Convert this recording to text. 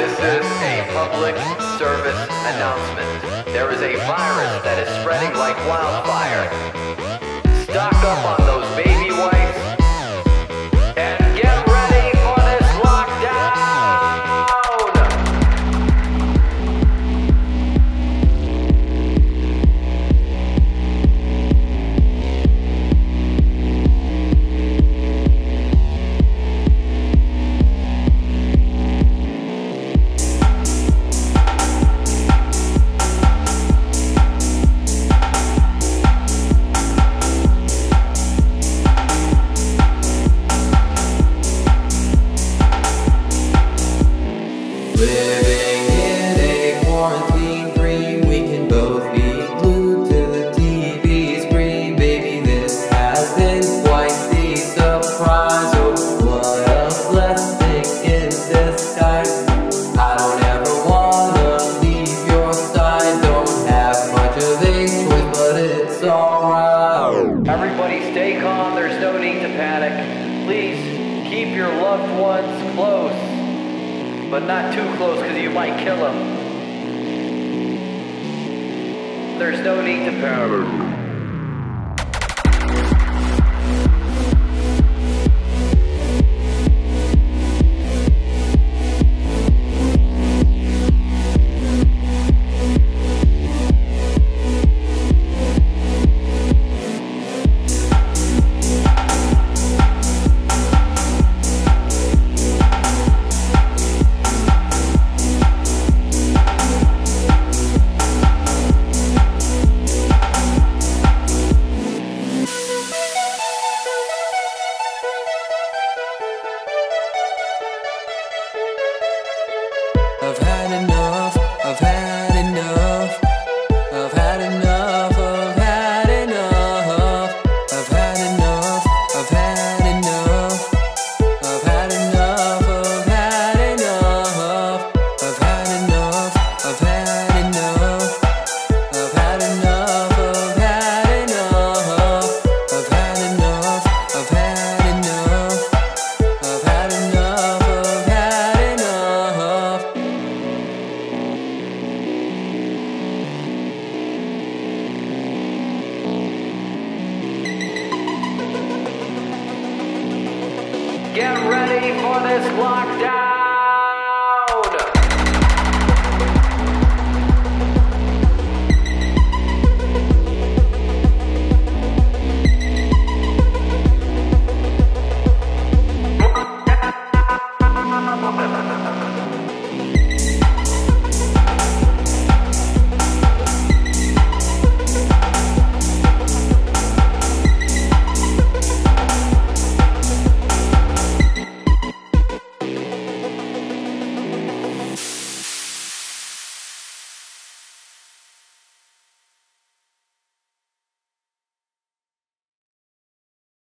This is a public service announcement. There is a virus that is spreading like wildfire. Stock up on those baby wipes and get ready for this lockdown! Living in a quarantine dream, we can both be glued to the TV screen. Baby, this has been quite the surprise. Oh, what a blessing in disguise. I don't ever wanna leave your side. Don't have much of a choice, but it's alright. Everybody stay calm, there's no need to panic. Please keep your loved ones close, but not too close because you might kill them. There's no need to panic. I've had enough, I've had enough, I've had enough, I've had enough, I've had enough, I've had enough, I've had enough, I've had enough, I've had enough, I've had enough, I've had enough, I've had enough, I've had enough, I've had enough, I've had enough, I've had enough. Get ready for this lockdown!